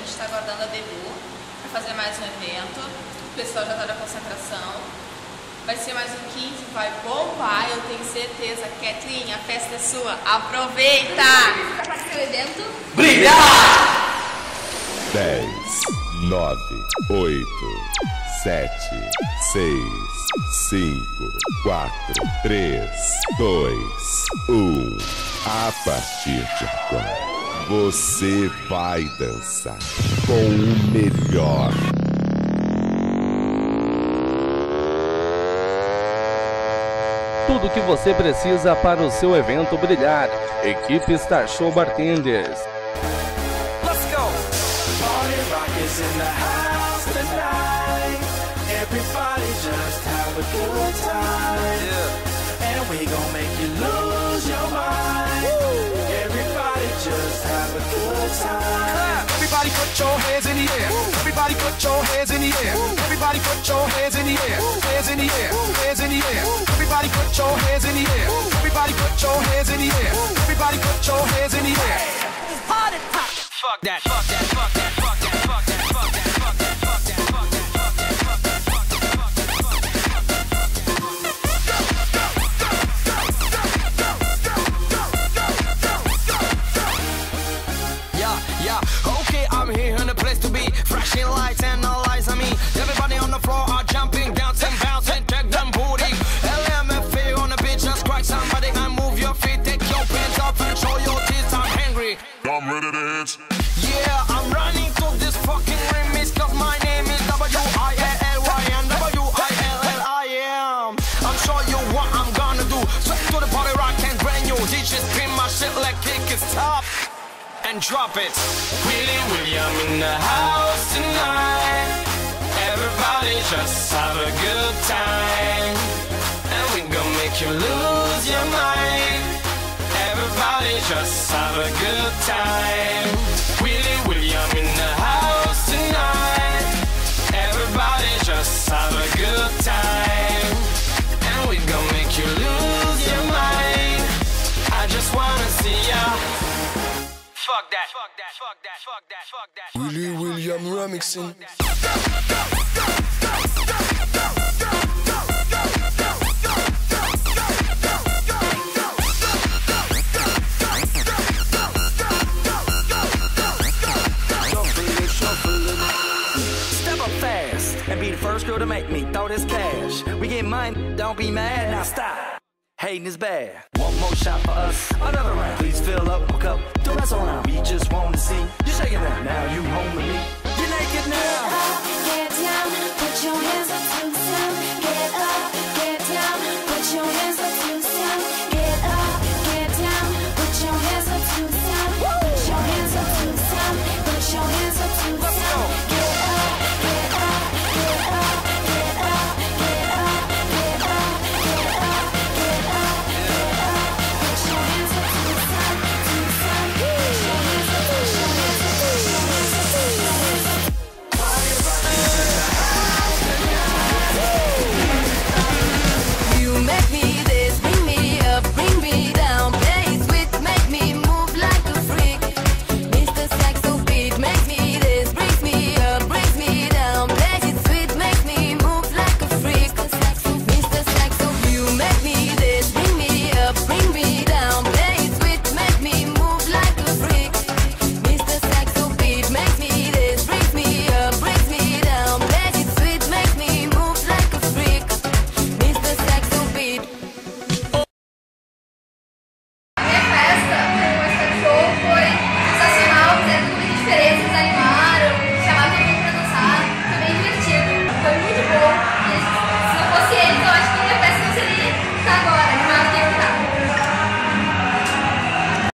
gente está aguardando a Debu para fazer mais um evento. O pessoal já está na concentração. Vai ser mais um 15, vai bombar, eu tenho certeza. Kathleen, a festa é sua. Aproveita! Para participar do evento? Brilhar! 10, 9, 8, 7, 6, 5, 4, 3, 2, 1. A partir de agora, você vai dançar com o melhor. Tudo que você precisa para o seu evento brilhar. Equipe Star Show Bartenders. Let's go! Party rock is in the house tonight. Everybody just have a good time. Yeah. And we gon' make you lose your mind. Woo. Everybody just have a good time. Clap. Everybody put your hands in the air. Woo. Everybody put your hands in the air. Woo. Everybody put your hands in the air. Woo. Hands in the air. Woo. Hands in the air. Woo. Everybody put your hands in the air. Woo. Everybody put your hands in the air. Woo. Everybody put your hands in the air. Party pop. Fuck that. Fuck that. Fuck that. Fuck that. Fuck that. Fuck that. Fuck that. Fuck that. Fuck that. Okay, I'm here in the place to be. Flashing lights and all eyes on me. Everybody on the floor are jumping, dancing, bouncing, take them booty. LMFA on the beach, just crack somebody and move your feet. Take your pants off and show your teeth. I'm hungry. I'm ready to hit. Yeah, I'm running to this fucking remix, cause my name is W-I-L-L-Y and W-I-L-L-I-am. I'm show you what I'm gonna do. Straight to the party rock and brand new. DJ scream my shit like kick it stop and drop it. Willie William in the house tonight. Everybody just have a good time. And we gon' make you lose your mind. Everybody just have a good time. Willie William in the house tonight. Everybody just have a good time. And we gon' make you lose your mind. I just wanna see ya. Fuck that. Fuck that. Fuck that. Fuck that. Fuck that. Willie William remixing. Step up fast and be the first girl to make me throw this cash. We get mine, don't be mad, now stop. Hating is bad. One more shot for us, another round. Please fill up my cup, don't mess around. We just want to see you shaking that. Now you home with me. You're naked now. Get down, put your hands up.